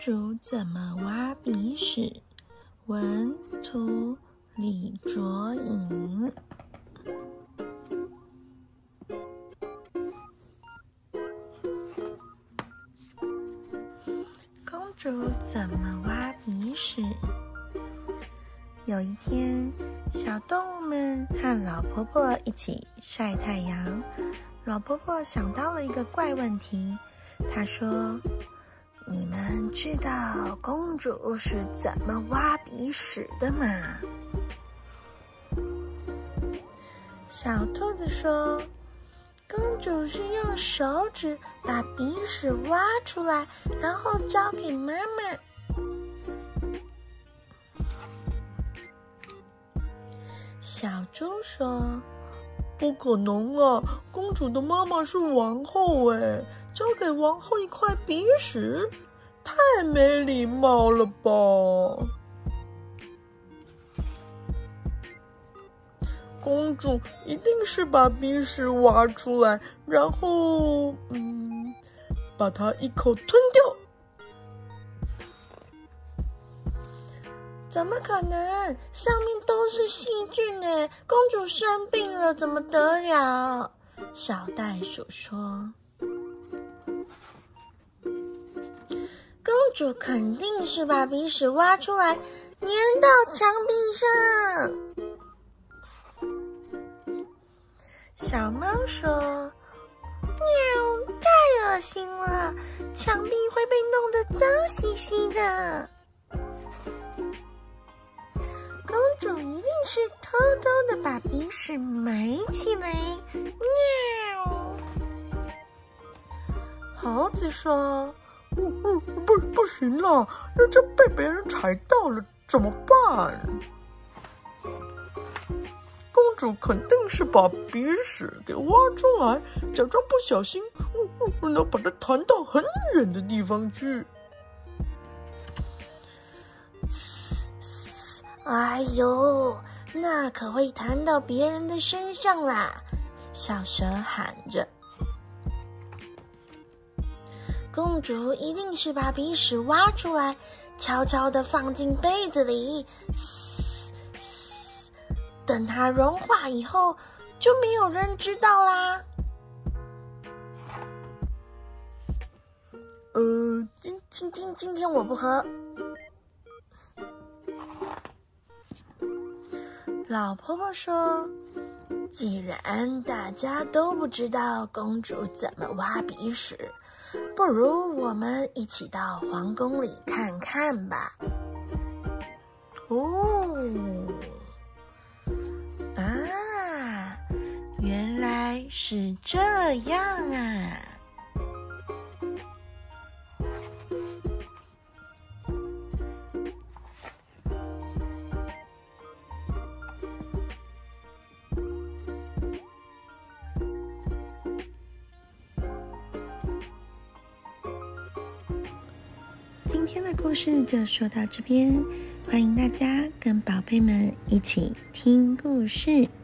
主怎么挖鼻屎？文图李卓颖。公主怎么挖鼻屎？有一天，小动物们和老婆婆一起晒太阳。老婆婆想到了一个怪问题，她说：“你们知道公主是怎么挖鼻屎的吗？”小兔子说：“公主是用手指把鼻屎挖出来，然后交给妈妈。”小猪说：“不可能啊！公主的妈妈是王后哎，交给王后一块鼻屎，太没礼貌了吧！”公主一定是把鼻屎挖出来，然后把它一口吞掉。怎么可能？上面都是细菌呢！公主生病了怎么得了？小袋鼠说：“公主肯定是把鼻屎挖出来，粘到墙壁上。”小猫说：“喵，太恶心了，墙壁会被弄得脏兮兮的。”公主一定是偷偷的把鼻屎埋起来。喵！猴子说：“不行了，要是被别人踩到了怎么办？”公主肯定是把鼻屎给挖出来，假装不小心，然后把它弹到很远的地方去。哎呦，那可会弹到别人的身上啦！小蛇喊着。公主一定是把鼻屎挖出来，悄悄地放进杯子里，等它融化以后，就没有人知道啦。今天我不喝。老婆婆说：“既然大家都不知道公主怎么挖鼻屎，不如我们一起到皇宫里看看吧。”原来是这样啊！今天的故事就说到这边，欢迎大家跟宝贝们一起听故事。